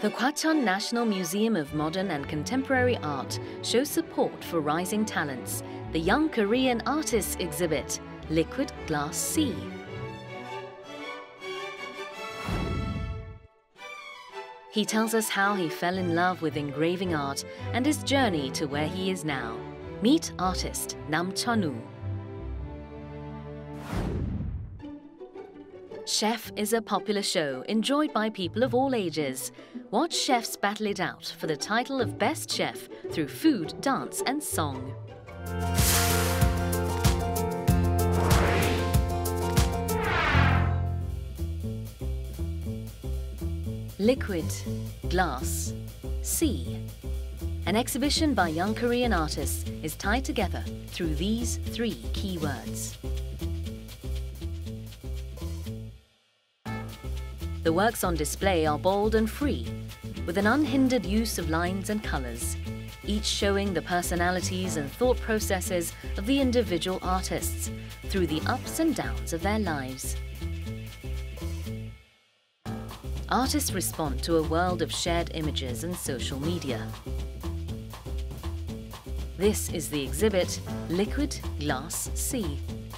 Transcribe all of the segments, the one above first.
The Kwacheon National Museum of Modern and Contemporary Art shows support for rising talents, the Young Korean Artists exhibit, Liquid Glass Sea. He tells us how he fell in love with engraving art and his journey to where he is now. Meet artist Nam Chun-woo. Chef is a popular show enjoyed by people of all ages. Watch chefs battle it out for the title of Best Chef through food, dance and song. Liquid, Glass, Sea. An exhibition by young Korean artists is tied together through these three key words. The works on display are bold and free, with an unhindered use of lines and colours, each showing the personalities and thought processes of the individual artists through the ups and downs of their lives. Artists respond to a world of shared images and social media. This is the exhibit, Liquid Glass Sea.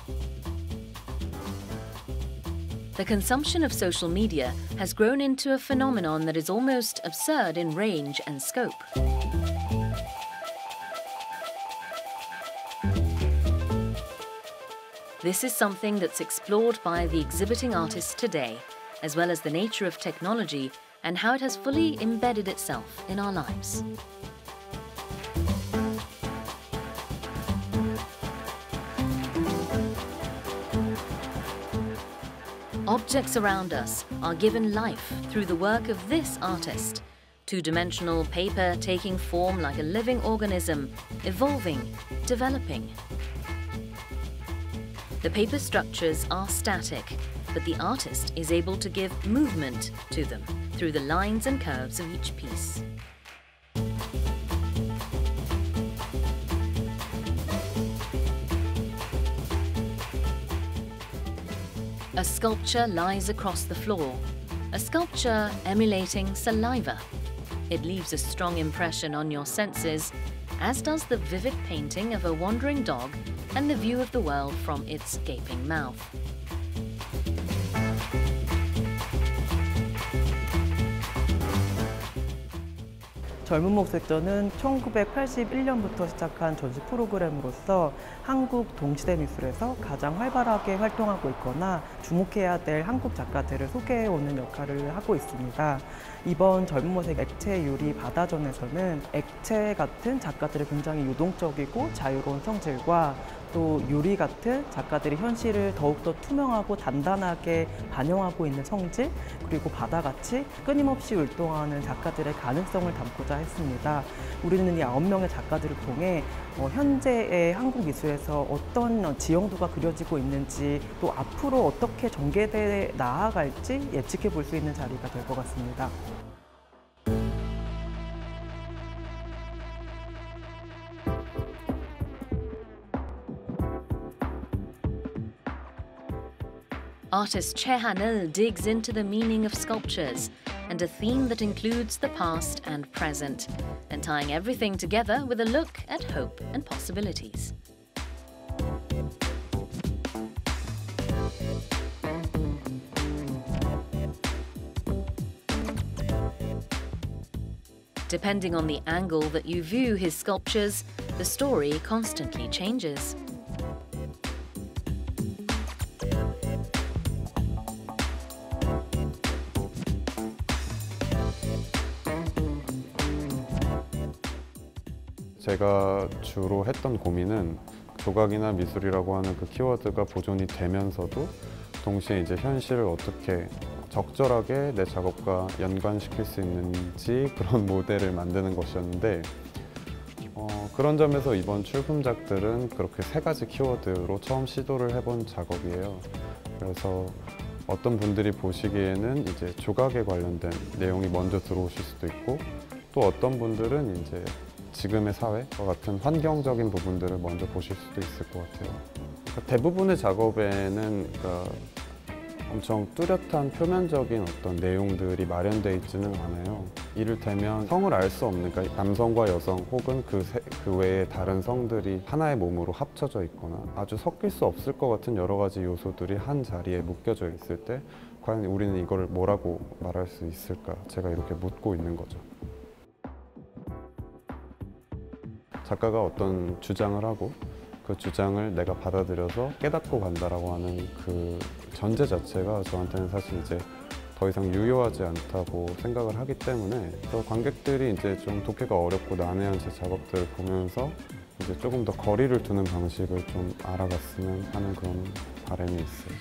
The consumption of social media has grown into a phenomenon that is almost absurd in range and scope. This is something that's explored by the exhibiting artists today, as well as the nature of technology and how it has fully embedded itself in our lives. Objects around us are given life through the work of this artist. Two-dimensional paper taking form like a living organism, evolving, developing. The paper structures are static, but the artist is able to give movement to them through the lines and curves of each piece. A sculpture lies across the floor, a sculpture emulating saliva. It leaves a strong impression on your senses, as does the vivid painting of a wandering dog and the view of the world from its gaping mouth. 젊은 목색전은 1981년부터 시작한 전시 프로그램으로서 한국 동시대 미술에서 가장 활발하게 활동하고 있거나 주목해야 될 한국 작가들을 소개해오는 역할을 하고 있습니다. 이번 젊은 모색 액체 유리 바다전에서는 액체 같은 작가들의 굉장히 유동적이고 자유로운 성질과 또 유리 같은 작가들이 현실을 더욱더 투명하고 단단하게 반영하고 있는 성질, 그리고 바다같이 끊임없이 율동하는 작가들의 가능성을 담고자 했습니다. 우리는 이 9명의 작가들을 통해 현재의 한국 미술에서 어떤 지형도가 그려지고 있는지, 또 앞으로 어떻게 전개돼 나아갈지 예측해 볼 수 있는 자리가 될 것 같습니다. Artist Choi Han-il digs into the meaning of sculptures and a theme that includes the past and present, and tying everything together with a look at hope and possibilities. Depending on the angle that you view his sculptures, the story constantly changes. 제가 주로 했던 고민은 조각이나 미술이라고 하는 그 키워드가 보존이 되면서도 동시에 이제 현실을 어떻게 적절하게 내 작업과 연관시킬 수 있는지 그런 모델을 만드는 것이었는데 그런 점에서 이번 출품작들은 그렇게 3가지 키워드로 처음 시도를 해본 작업이에요. 그래서 어떤 분들이 보시기에는 이제 조각에 관련된 내용이 먼저 들어오실 수도 있고, 또 어떤 분들은 이제 지금의 사회와 같은 환경적인 부분들을 먼저 보실 수도 있을 것 같아요. 대부분의 작업에는 엄청 뚜렷한 표면적인 어떤 내용들이 마련되어 있지는 않아요. 이를테면 성을 알 수 없는, 그러니까 남성과 여성 혹은 그 외에 다른 성들이 하나의 몸으로 합쳐져 있거나 아주 섞일 수 없을 것 같은 여러 가지 요소들이 한 자리에 묶여져 있을 때 과연 우리는 이걸 뭐라고 말할 수 있을까? 제가 이렇게 묻고 있는 거죠. 작가가 어떤 주장을 하고 그 주장을 내가 받아들여서 깨닫고 간다라고 하는 그 전제 자체가 저한테는 사실 이제 더 이상 유효하지 않다고 생각을 하기 때문에 또 관객들이 이제 좀 독해가 어렵고 난해한 제 작업들을 보면서 이제 조금 더 거리를 두는 방식을 좀 알아갔으면 하는 그런 바람이 있어요.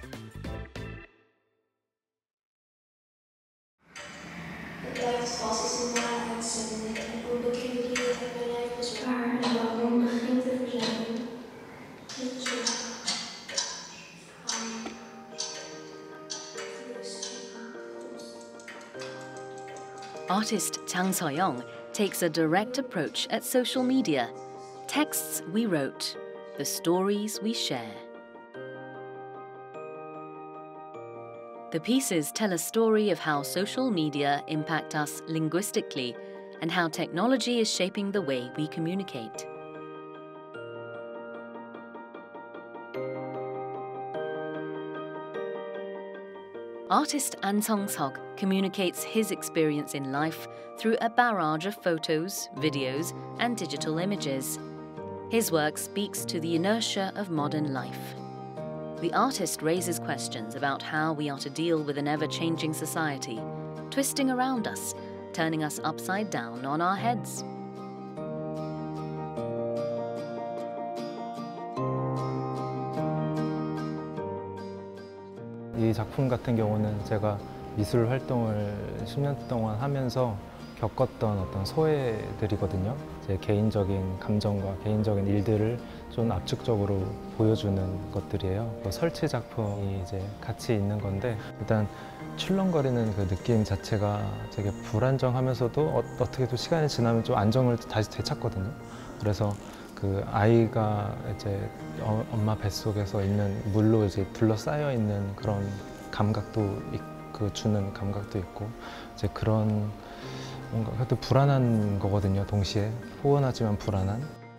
Artist Chang So-young takes a direct approach at social media. Texts we wrote, the stories we share. The pieces tell a story of how social media impact us linguistically and how technology is shaping the way we communicate. Artist An Song-seok communicates his experience in life through a barrage of photos, videos, and digital images. His work speaks to the inertia of modern life. The artist raises questions about how we are to deal with an ever-changing society, twisting around us, turning us upside down on our heads. 이 작품 같은 경우는 제가 미술 활동을 10년 동안 하면서 겪었던 어떤 소외들이거든요. 제 개인적인 감정과 개인적인 일들을 좀 압축적으로 보여주는 것들이에요. 설치 작품이 이제 같이 있는 건데 일단 출렁거리는 그 느낌 자체가 되게 불안정하면서도 어떻게 또 시간이 지나면 좀 안정을 다시 되찾거든요. 그래서 그 아이가 이제 엄마 뱃속에서 있는 물로 이제 둘러싸여 있는 그런 감각도 그 주는 감각도 있고 이제 그런 뭔가 하여튼 불안한 거거든요. 동시에 포근하지만 불안한.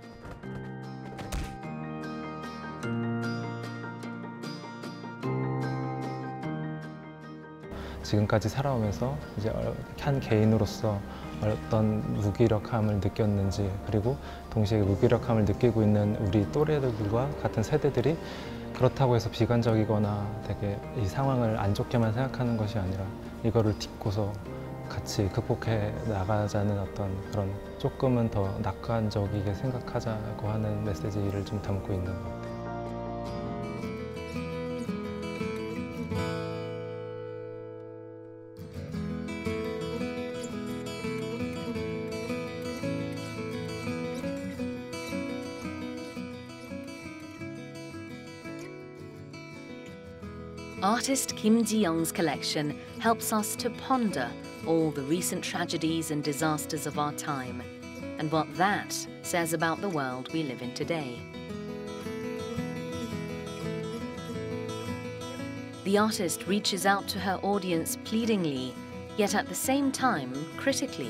지금까지 살아오면서 이제 한 개인으로서 어떤 무기력함을 느꼈는지 그리고 동시에 무기력함을 느끼고 있는 우리 또래들과 같은 세대들이 그렇다고 해서 비관적이거나 되게 이 상황을 안 좋게만 생각하는 것이 아니라 이거를 딛고서 같이 극복해 나가자는 어떤 그런 조금은 더 낙관적이게 생각하자고 하는 메시지를 좀 담고 있는 것 같아요. Artist Kim Ji-young's collection helps us to ponder all the recent tragedies and disasters of our time, and what that says about the world we live in today. The artist reaches out to her audience pleadingly, yet at the same time critically.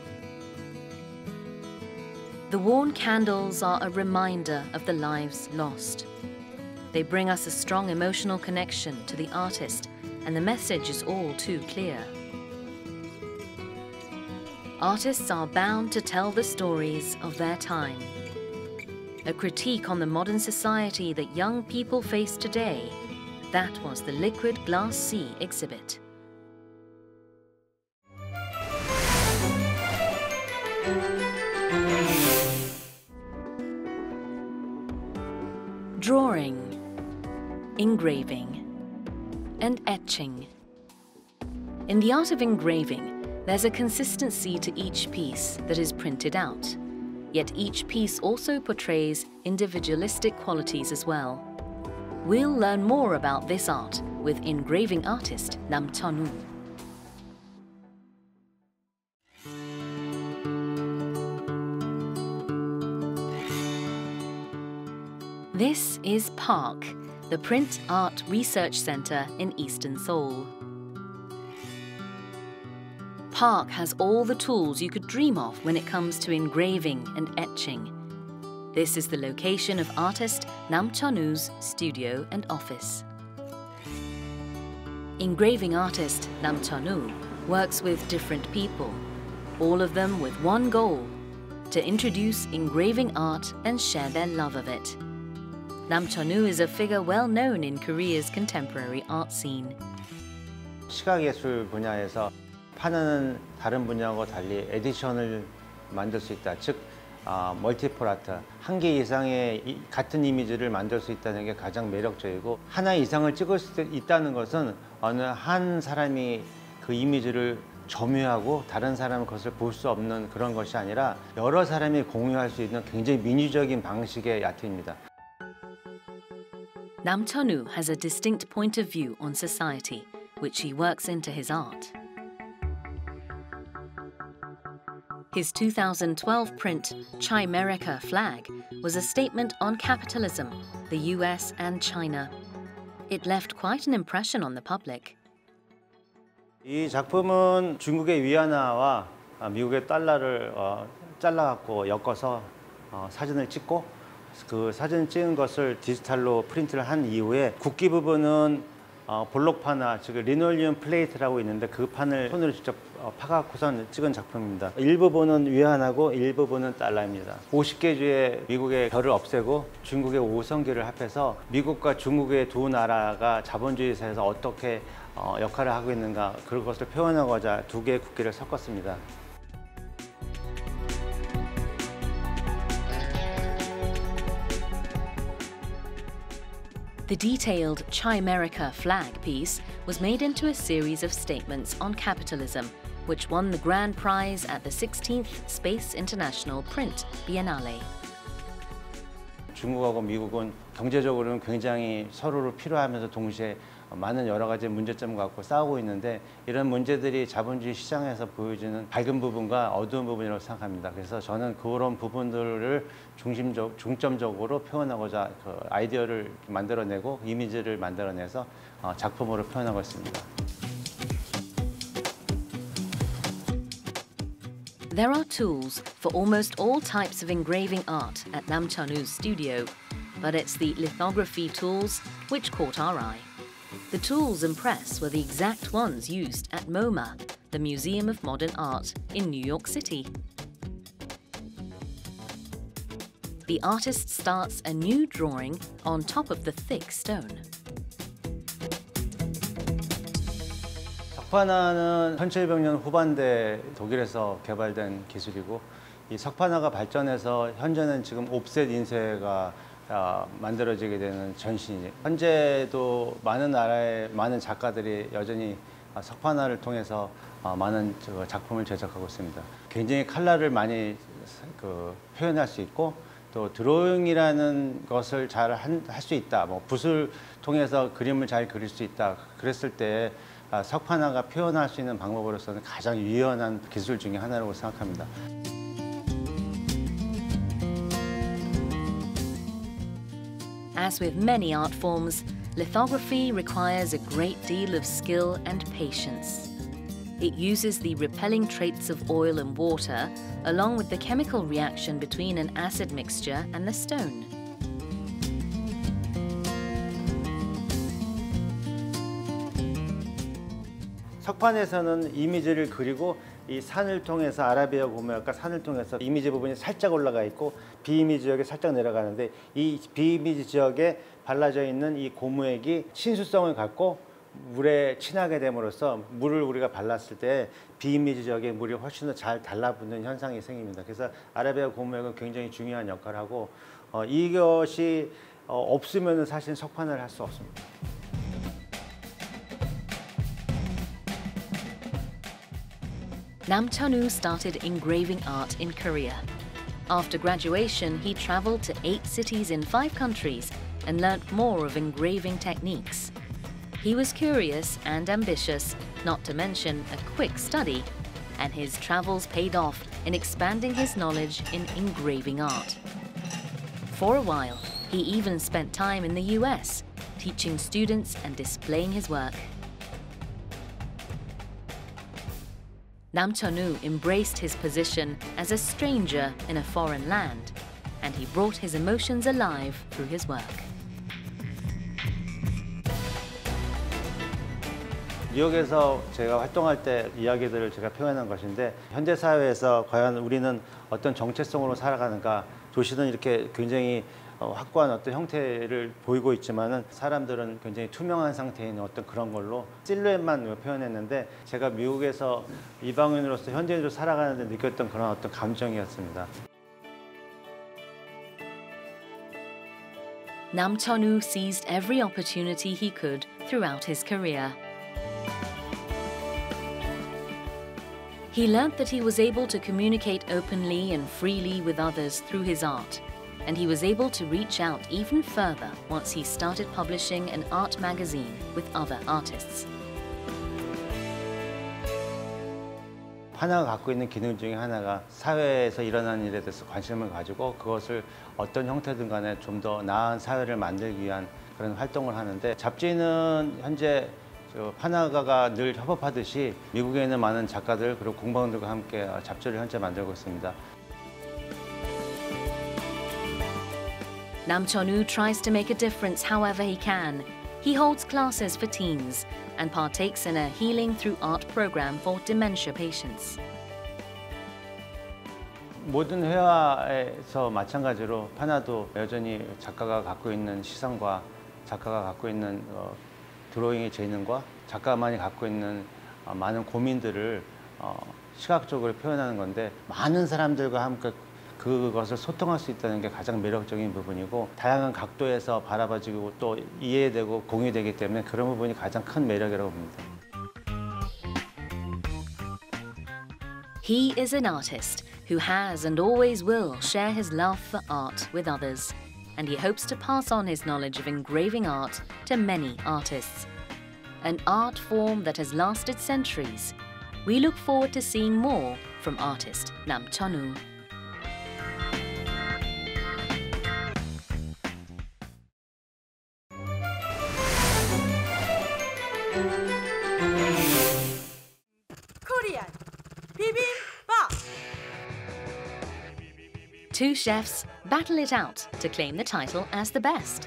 The worn candles are a reminder of the lives lost. They bring us a strong emotional connection to the artist, and the message is all too clear. Artists are bound to tell the stories of their time. A critique on the modern society that young people face today, that was the Liquid Glass Sea exhibit. Drawing, engraving, and etching. In the art of engraving, there's a consistency to each piece that is printed out, yet each piece also portrays individualistic qualities as well. We'll learn more about this art with engraving artist Nam Chun-woo. This is Park, the Print Art Research Center in Eastern Seoul. Park has all the tools you could dream of when it comes to engraving and etching. This is the location of artist Nam Chun-woo's studio and office. Engraving artist Nam Chun-woo works with different people, all of them with one goal: to introduce engraving art and share their love of it. Nam Chun-woo is a figure well known in Korea's contemporary art scene. 시각예술 분야에서 파는 다른 분야하고 달리 에디션을 만들 수 있다. 즉, 멀티플 아트, 한 개 이상의 같은 이미지를 만들 수 있다는 게 가장 매력적이고, 하나 이상을 찍을 수 있다는 것은 어느 한 사람이 그 이미지를 점유하고 다른 사람은 그것을 볼 수 없는 그런 것이 아니라 여러 사람이 공유할 수 있는 굉장히 민주적인 방식의 아트입니다. Nam Chun-woo has a distinct point of view on society, which he works into his art. His 2012 print, Chimerica Flag, was a statement on capitalism, the US and China. It left quite an impression on the public. 이 작품은 중국의 위안화와 미국의 달러를 잘라갖고 엮어서 사진을 찍고, 그 사진 찍은 것을 디지털로 프린트를 한 이후에 국기 부분은 볼록판화, 즉 리놀리움 플레이트라고 있는데 그 판을 손으로 직접 파갖고선 찍은 작품입니다. 일부분은 위안화고 일부분은 달러입니다. 50개 주의 미국의 별을 없애고 중국의 5성기를 합해서 미국과 중국의 두 나라가 자본주의 사회에서 어떻게 역할을 하고 있는가, 그런 것을 표현하고자 두 개의 국기를 섞었습니다. The detailed Chimerica flag piece was made into a series of statements on capitalism, which won the grand prize at the 16th Space International Print Biennale. 중국하고 미국은 경제적으로는 굉장히 서로를 필요하면서 동시에 많은 여러 가지 문제점을 갖고 싸우고 있는데, 이런 문제들이 자본주의 시장에서 보여주는 밝은 부분과 어두운 부분이라고 생각합니다. 그래서 저는 그런 부분들을 중점적으로 표현하고자 그 아이디어를 만들어내고 이미지를 만들어내서 작품으로 표현하고 있습니다. There are tools for almost all types of engraving art at Nam Chun-woo's studio, but it's the lithography tools which caught our eye. The tools and press were the exact ones used at MoMA, the Museum of Modern Art in New York City. The artist starts a new drawing on top of the thick stone. 석판화는 1700년 후반대 독일에서 개발된 기술이고, 이 석판화가 발전해서 현재는 지금 옵셋 인쇄가 만들어지게 되는 전신이에요. 현재도 많은 나라의 많은 작가들이 여전히 석판화를 통해서 많은 작품을 제작하고 있습니다. 굉장히 컬러를 많이 표현할 수 있고, 또 드로잉이라는 것을 잘 할 수 있다, 붓을 통해서 그림을 잘 그릴 수 있다, 그랬을 때 석판화가 표현할 수 있는 방법으로서는 가장 유연한 기술 중에 하나라고 생각합니다. As with many art forms, lithography requires a great deal of skill and patience. It uses the repelling traits of oil and water, along with the chemical reaction between an acid mixture and the stone. 석판에서는 이미지를 그리고 이 산을 통해서 아라비아 고무역과 산을 통해서 이미지 부분이 살짝 올라가 있고 비이미지 지역에 살짝 내려가는데, 이 비이미지 지역에 발라져 있는 이 고무액이 친수성을 갖고 물에 친하게 됨으로써 물을 우리가 발랐을 때 비이미지 지역에 물이 훨씬 더 잘 달라붙는 현상이 생깁니다. 그래서 아라비아 고무역은 굉장히 중요한 역할을 하고, 이것이 없으면 사실 석판을 할 수 없습니다. Nam Chun-woo started engraving art in Korea. After graduation, he traveled to 8 cities in 5 countries and learnt more of engraving techniques. He was curious and ambitious, not to mention a quick study, and his travels paid off in expanding his knowledge in engraving art. For a while, he even spent time in the US, teaching students and displaying his work. Nam Chonu embraced his position as a stranger in a foreign land, and he brought his emotions alive through his work. 뉴욕에서 제가 활동할 때 이야기들을 제가 표현한 것인데 현대 사회에서 과연 우리는 어떤 정체성으로 살아가는가 도시는 이렇게 굉장히 확고한 어떤 형태를 보이고 있지만은 사람들은 굉장히 투명한 상태에 있는 어떤 그런 걸로 실루엣만 표현했는데 제가 미국에서 이방인으로서 현지인으로 살아가는데 느꼈던 그런 어떤 감정이었습니다. Nam Chonu seized every opportunity he could throughout his career. He learnt that he was able to communicate openly and freely with others through his art, and he was able to reach out even further once he started publishing an art magazine with other artists. 하나가 갖고 있는 기능 중에 하나가 사회에서 일어나는 일에 대해서 관심을 가지고 그것을 어떤 형태든 간에 좀 더 나은 사회를 만들기 위한 그런 활동을 하는데 잡지는 현재 파나가가 늘 협업하듯이 미국에 있는 많은 작가들 그리고 공방들과 함께 잡지를 현재 만들고 있습니다. Nam Chonu tries to make a difference however he can. He holds classes for teens and partakes in a healing through art program for dementia patients. 모든 회화에서 마찬가지로 파나도 여전히 작가가 갖고 있는 시선과 작가가 갖고 있는 드로잉의 재능과 작가만이 갖고 있는 많은 고민들을 시각적으로 표현하는 건데 많은 사람들과 함께 그것을 소통할 수 있다는 게 가장 매력적인 부분이고 다양한 각도에서 바라봐지고 또 이해되고 공유되기 때문에 그런 부분이 가장 큰 매력이라고 봅니다. He is an artist who has and always will share his love for art with others, and he hopes to pass on his knowledge of engraving art to many artists. An art form that has lasted centuries. We look forward to seeing more from artist Nam Chonu. Korean bibimbap. Two chefs battle it out to claim the title as the best.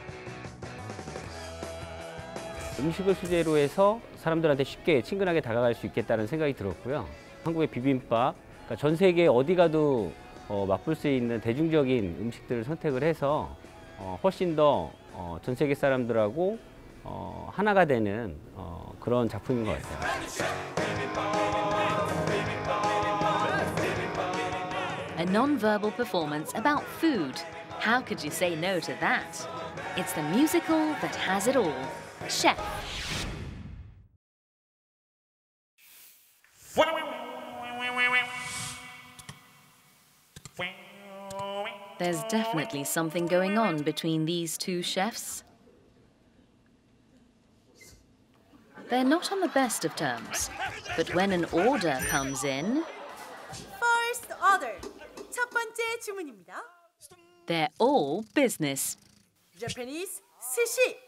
음식을 소재로 해서 사람들한테 쉽게 친근하게 다가갈 수 있겠다는 생각이 들었고요. 한국의 비빔밥, 그러니까 전 세계 어디 가도 맛볼 수 있는 대중적인 음식들을 선택을 해서 훨씬 더 전 세계 사람들하고 하나가 되는 그런 작품인 것 같아요. A non-verbal performance about food. How could you say no to that? It's the musical that has it all. Chef. There's definitely something going on between these two chefs. They're not on the best of terms, but when an order comes in, First order. 첫 번째 주문입니다. they're all business. Japanese sushi.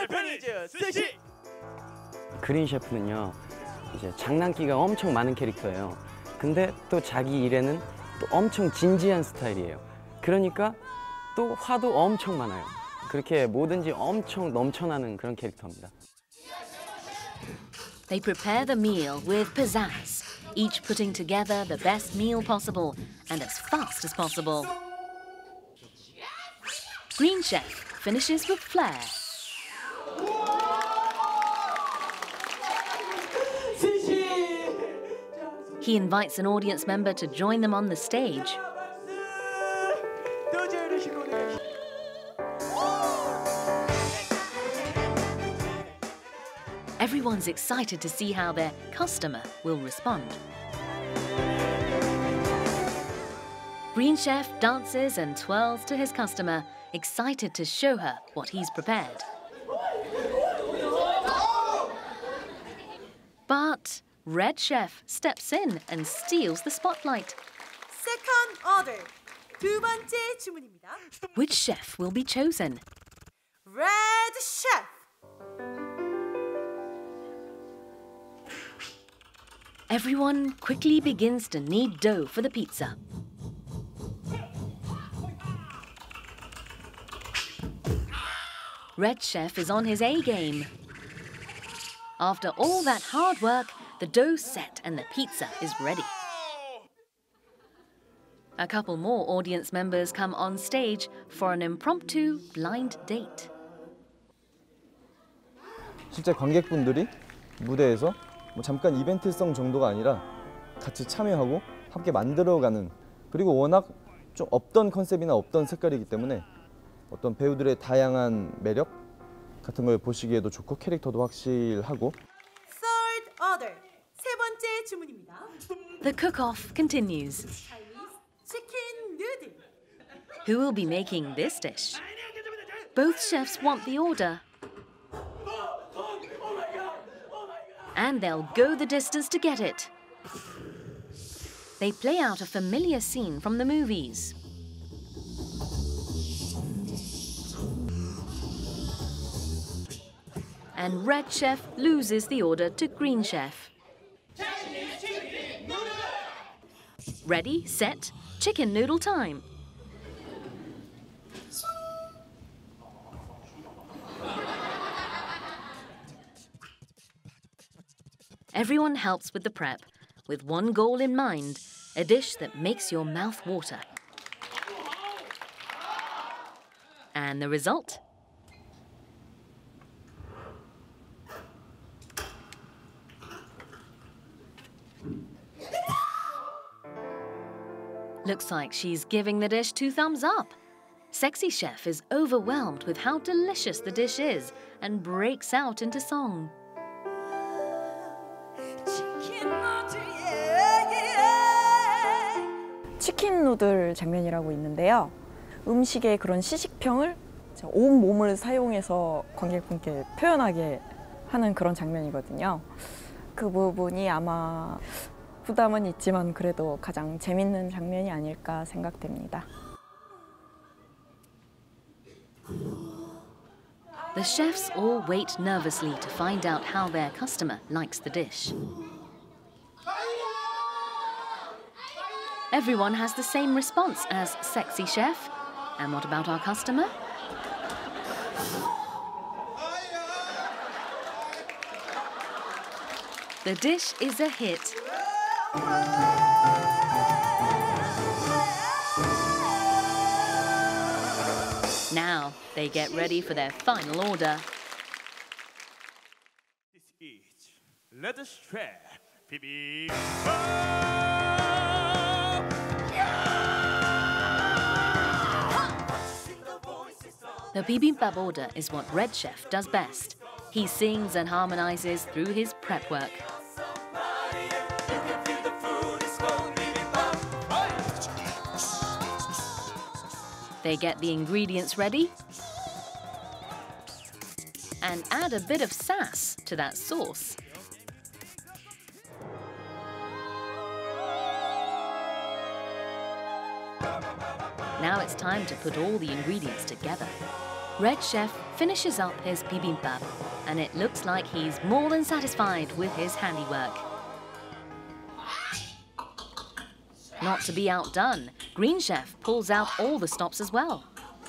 그린 셰프는요, 이제 장난기가 엄청 많은 캐릭터예요. 근데 또 자기 일에는 또 엄청 진지한 스타일이에요. 그러니까 또 화도 엄청 많아요. 그렇게 뭐든지 엄청 넘쳐나는 그런 캐릭터입니다. They prepare the meal with pizzazz, each putting together the best meal possible and as fast as possible. Green Chef finishes with flair. He invites an audience member to join them on the stage. Everyone's excited to see how their customer will respond. Green Chef dances and twirls to his customer, excited to show her what he's prepared. But Red Chef steps in and steals the spotlight. Second order. 두 번째 주문입니다. Which chef will be chosen? Red Chef. Everyone quickly begins to knead dough for the pizza. Red Chef is on his A game. After all that hard work, the dough's set and the pizza is ready. A couple more audience members come on stage for an impromptu blind date. 실제 관객분들이 무대에서 뭐 잠깐 이벤트성 정도가 아니라 같이 참여하고 함께 만들어가는, 그리고 워낙 좀 없던 컨셉이나 없던 색깔이기 때문에 어떤 배우들의 다양한 매력 같은 걸 보시기에도 좋고 캐릭터도 확실하고. Third order. 세 번째 주문입니다. The cook-off continues. Chinese chicken noodle. Who will be making this dish? Both chefs want the order. And they'll go the distance to get it. They play out a familiar scene from the movies. And Red Chef loses the order to Green Chef. Ready, set, chicken noodle time. Everyone helps with the prep, with one goal in mind, a dish that makes your mouth water. And the result? Looks like she's giving the dish 2 thumbs up. Sexy Chef is overwhelmed with how delicious the dish is and breaks out into song. 치킨 누들 장면이라고 있는데요. 음식의 그런 시식평을 온 몸을 사용해서 관객분께 표현하게 하는 그런 장면이거든요. 그 부분이 아마 부담은 있지만 그래도 가장 재밌는 장면이 아닐까 생각됩니다. The chefs all wait nervously to find out how their customer likes the dish. Everyone has the same response as Sexy Chef. And what about our customer? The dish is a hit. Now they get ready for their final order. This is Red Chef bibimbap. The bibimbap order is what Red Chef does best. He sings and harmonizes through his prep work. They get the ingredients ready and add a bit of sass to that sauce. Now it's time to put all the ingredients together. Red Chef finishes up his bibimbap, and it looks like he's more than satisfied with his handiwork. Not to be outdone, Green Chef pulls out all the stops as well.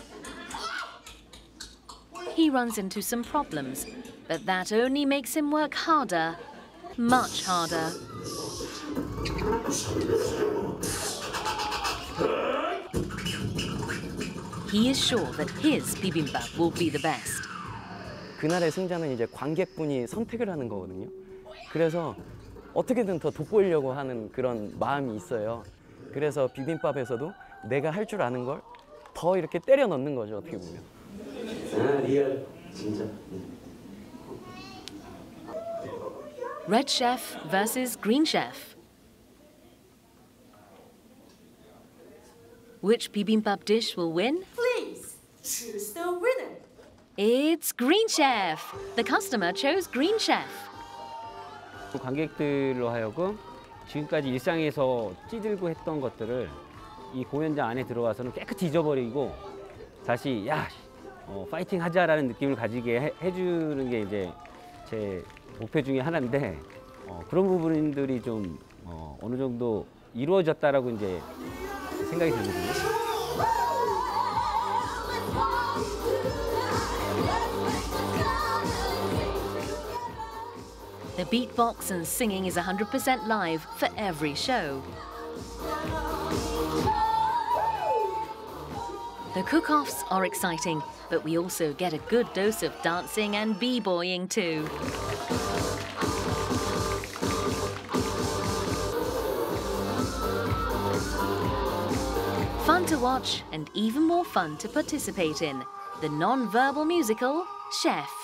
He runs into some problems, but that only makes him work harder, much harder. He is sure that his bibimbap will be the best. 그날의 승자는 이제 관객분이 선택을 하는 거거든요. 그래서 어떻게든 더 돋보이려고 하는 그런 마음이 있어요. 그래서 비빔밥에서도 내가 할 줄 아는 걸 더 이렇게 때려 넣는 거죠, 어떻게 보면. 아, 리얼 진짜. Red Chef versus Green Chef. Which bibimbap dish will win? Please choose the winner. It's Green Chef. The customer chose Green Chef. 관객들로 하여금 지금까지 일상에서 찌들고 했던 것들을 이 공연장 안에 들어와서는 깨끗이 잊어버리고 다시 야 파이팅 하자라는 느낌을 가지게 해주는 게 이제 제 목표 중에 하나인데 그런 부분들이 좀 어느 정도 이루어졌다라고 이제 생각이 들거든요. The beatbox and singing is 100% live for every show. The cook-offs are exciting, but we also get a good dose of dancing and b-boying too. Fun to watch and even more fun to participate in. The non-verbal musical, Chef.